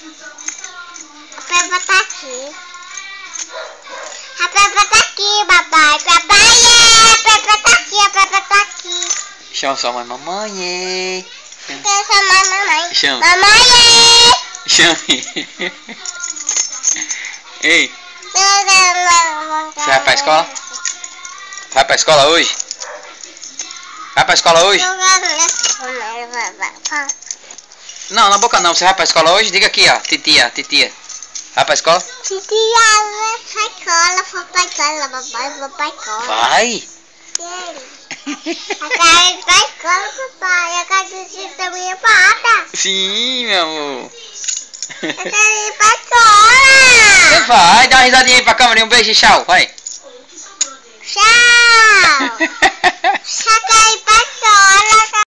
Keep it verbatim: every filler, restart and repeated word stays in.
Peppa tá aqui. A Peppa tá aqui, papai. Papai, é. A Peppa tá aqui, a Peppa tá aqui. Chama sua mãe, mamãe. Quero chamar mamãe. Chama. Mamãe. Chame. Ei, você vai pra escola? Vai pra escola hoje? Vai pra escola hoje? Não, na boca não. Você vai pra escola hoje? Diga aqui, ó. Titia, titia. Vai pra escola? Titia, vai pra escola. Vou pra escola, papai. Vou pra escola. Vai. Eu quero ir pra escola, papai. Eu quero assistir a minha pata. Sim, meu amor. Eu quero ir pra escola. Você vai. Dá uma risadinha aí pra câmera. Um beijo e tchau. Vai. Tchau. Eu quero ir pra escola.